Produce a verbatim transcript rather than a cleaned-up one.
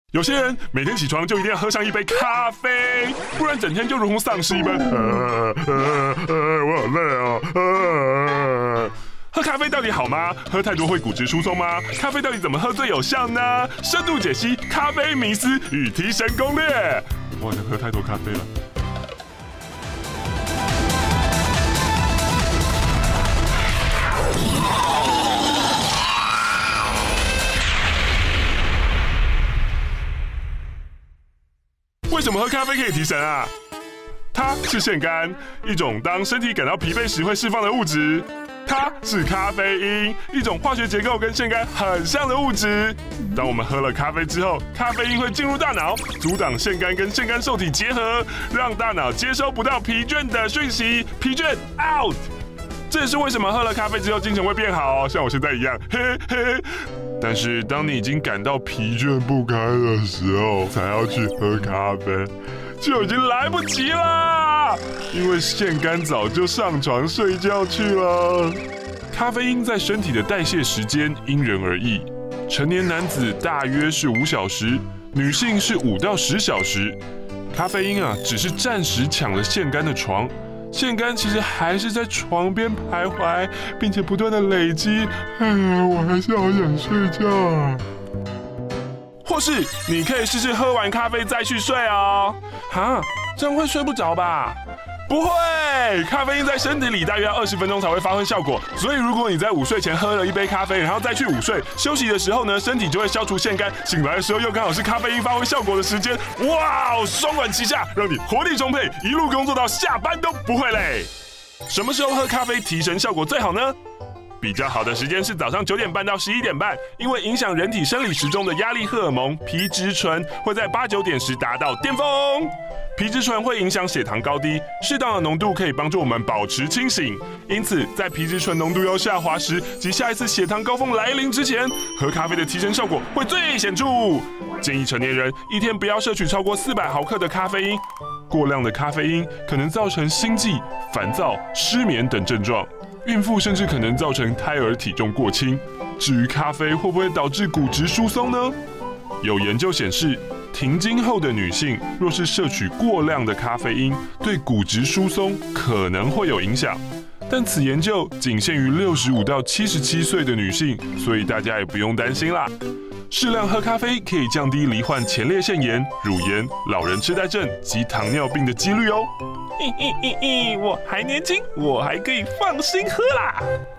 有些人每天起床就一定要喝上一杯咖啡，不然整天就如同丧尸一般。呃呃呃，我好累啊！呃，喝咖啡到底好吗？喝太多会骨质疏松吗？咖啡到底怎么喝最有效呢？深度解析咖啡迷思与提神攻略。我好像喝太多咖啡了。为什么喝咖啡可以提神啊？它是腺苷，一种当身体感到疲惫时会释放的物质。它是咖啡因，一种化学结构跟腺苷很像的物质。当我们喝了咖啡之后，咖啡因会进入大脑，阻挡腺苷跟腺苷受体结合，让大脑接收不到疲倦的讯息，疲倦 out。这也是为什么喝了咖啡之后精神会变好哦，像我现在一样，嘿嘿。但是当你已经感到疲倦不堪的时候，才要去喝咖啡，就已经来不及啦，因为腺苷早就上床睡觉去了。咖啡因在身体的代谢时间因人而异，成年男子大约是五小时，女性是五到十小时。咖啡因啊，只是暂时抢了腺苷的床。腺苷其实还是在床边徘徊，并且不断的累积。嗯，我还是好想睡觉啊。或是你可以试试喝完咖啡再去睡哦。哈，这样会睡不着吧？不会，咖啡因在身体里大约要二十分钟才会发挥效果。所以如果你在午睡前喝了一杯咖啡，然后再去午睡，休息的时候呢，身体就会消除腺苷，醒来的时候又刚好是咖啡因发挥效果的时间。哇，双管齐下，让你活力充沛，一路工作到下班都不会累。什么时候喝咖啡提神效果最好呢？比较好的时间是早上九点半到十一点半，因为影响人体生理时钟的压力荷尔蒙皮质醇会在八九点时达到巅峰。皮质醇会影响血糖高低，适当的浓度可以帮助我们保持清醒。因此，在皮质醇浓度要下滑时及下一次血糖高峰来临之前，喝咖啡的提神效果会最显著。建议成年人一天不要摄取超过四百毫克的咖啡因，过量的咖啡因可能造成心悸、烦躁、失眠等症状。孕妇甚至可能造成胎儿体重过轻。至于咖啡会不会导致骨质疏松呢？有研究显示，停经后的女性若是摄取过量的咖啡因，对骨质疏松可能会有影响。但此研究仅限于六十五到七十七岁的女性，所以大家也不用担心啦。适量喝咖啡可以降低罹患前列腺炎、乳炎、老人痴呆症及糖尿病的几率哦。嘿嘿嘿嘿，我还年轻，我还可以放心喝啦。